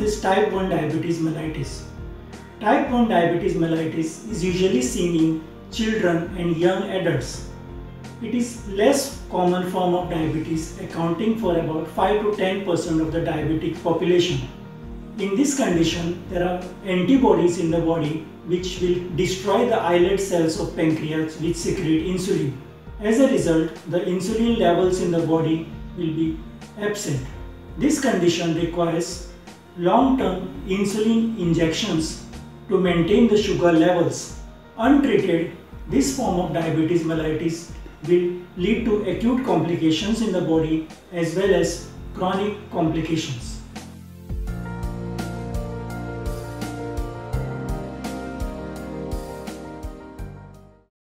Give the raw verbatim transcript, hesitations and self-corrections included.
is type one diabetes mellitus. Type one diabetes mellitus is usually seen in children and young adults. It is less common form of diabetes, accounting for about five to ten percent of the diabetic population. In this condition, there are antibodies in the body which will destroy the islet cells of pancreas which secrete insulin. As a result, the insulin levels in the body will be absent. This condition requires long-term insulin injections to maintain the sugar levels. Untreated, this form of diabetes mellitus will lead to acute complications in the body as well as chronic complications.